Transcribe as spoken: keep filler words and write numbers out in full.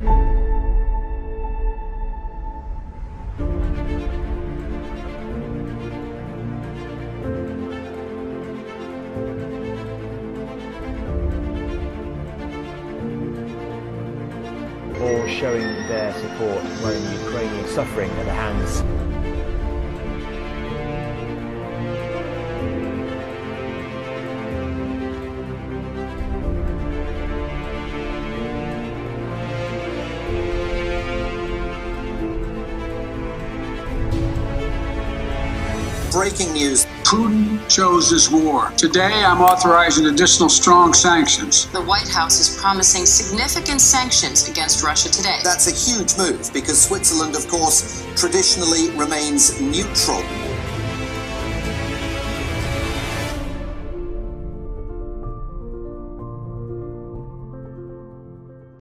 All showing their support when Ukrainian suffering at the hands Breaking news. Putin chose this war. Today, I'm authorizing additional strong sanctions. The White House is promising significant sanctions against Russia today. That's a huge move because Switzerland, of course, traditionally remains neutral.